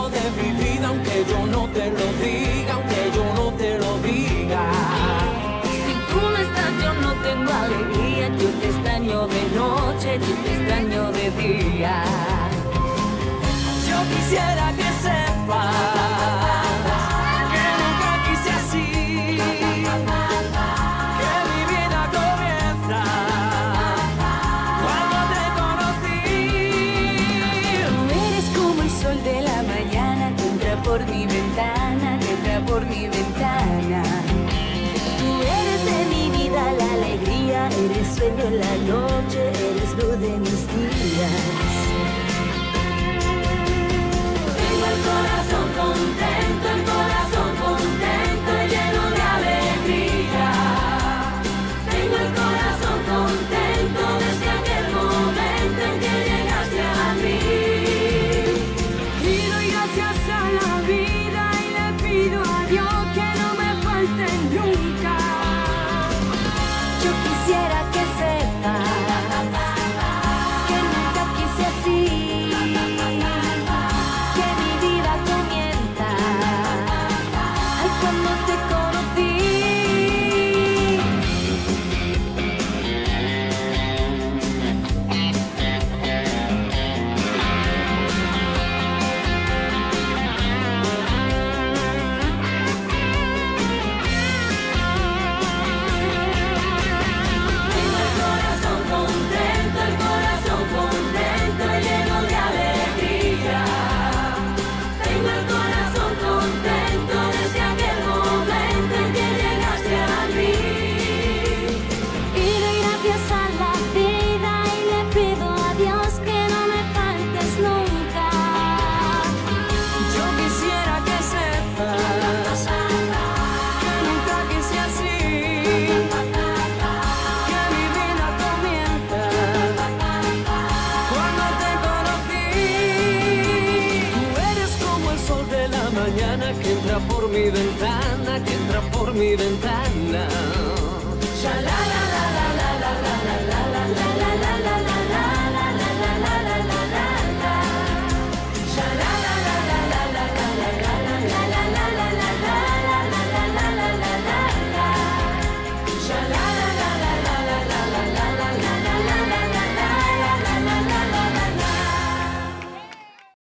de mi vida, aunque yo no te lo diga, aunque yo no te lo diga. Si tú no estás, yo no tengo alegría. Yo te extraño de noche, yo te extraño de día. Yo quisiera que sepas que nunca quise así, que mi vida comienza cuando te conocí. Tú eres como el sol de la mañana que entra por mi ventana, que entra por mi ventana. Tú eres de mi vida la alegría, eres sueño en la noche, eres luz de mis días. Tengo el corazón contento y lleno de alegría. Tengo el corazón contento desde aquel momento en que llegaste a mí. Y doy gracias a la vida y le pido a Dios que no me falte nunca. Yo quisiera que sepas que nunca quise así, que mi vida comienza ay, cuando te conocí. Tengo el corazón contento y lleno de alegría. Tengo el corazón contento desde aquel momento en que llegaste a mí. Y doy gracias a la vida y le pido a Dios que no me faltes nunca. Yo quisiera que sepas que nunca quise así, que mi vida comienza cuando te conocí. Tú eres como el sol de la mañana que entra por mi ventana, que entra por mi ventana. Sha la la la la.